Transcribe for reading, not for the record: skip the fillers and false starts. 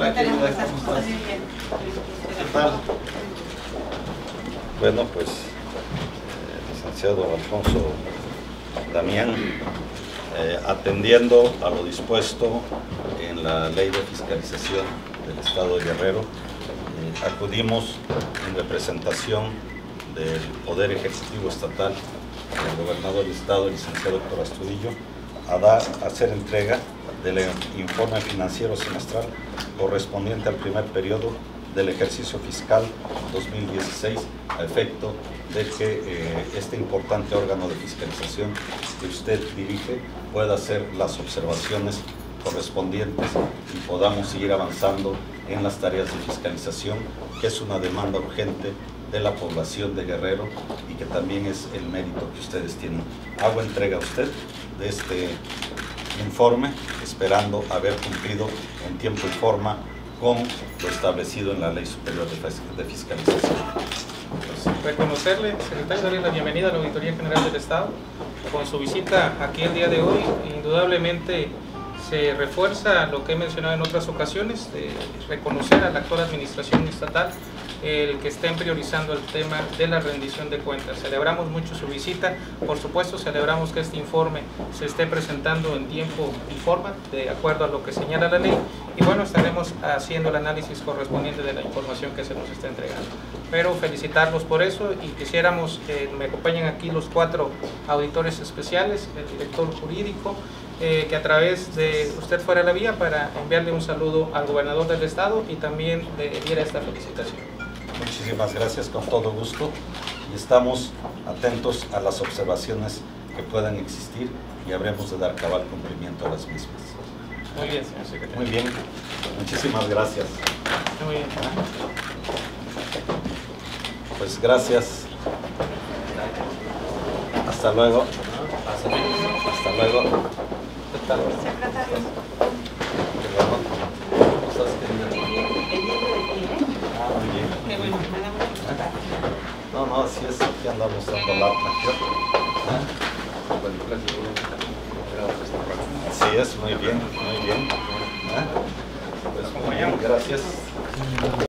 Hola, querida, ¿cómo estás? ¿Qué tal? Bueno, pues, licenciado Alfonso Damián, atendiendo a lo dispuesto en la Ley de Fiscalización del Estado de Guerrero, acudimos en representación del Poder Ejecutivo Estatal, del Gobernador del Estado, el licenciado Héctor Astudillo, a hacer entrega del informe financiero semestral correspondiente al primer periodo del ejercicio fiscal 2016, a efecto de que este importante órgano de fiscalización que usted dirige pueda hacer las observaciones correspondientes y podamos seguir avanzando en las tareas de fiscalización, que es una demanda urgente de la población de Guerrero y que también es el mérito que ustedes tienen. Hago entrega a usted de este informe, esperando haber cumplido en tiempo y forma con lo establecido en la Ley Superior de Fiscalización. Reconocerle, secretario, darle la bienvenida a la Auditoría General del Estado. Con su visita aquí el día de hoy, indudablemente se refuerza lo que he mencionado en otras ocasiones, de reconocer a la actual administración estatal el que estén priorizando el tema de la rendición de cuentas. Celebramos mucho su visita, por supuesto celebramos que este informe se esté presentando en tiempo y forma, de acuerdo a lo que señala la ley, y bueno, estaremos haciendo el análisis correspondiente de la información que se nos está entregando. Pero felicitarlos por eso, y quisiéramos que me acompañen aquí los 4 auditores especiales, el director jurídico, que a través de usted fuera la vía para enviarle un saludo al gobernador del estado y también le diera esta felicitación. Muchísimas gracias, con todo gusto, y estamos atentos a las observaciones que puedan existir y habremos de dar cabal cumplimiento a las mismas. Muy bien, señor secretario. Muy bien, muchísimas gracias. Muy bien. Pues gracias. Hasta luego. Hasta luego. ¿Qué tal? Secretario. ¿Cómo estás, querida? Muy bien. Qué bueno, me da mucho gusto. No, así es, aquí andamos dando lata. Así es, muy bien, muy bien. Pues muy bien, gracias.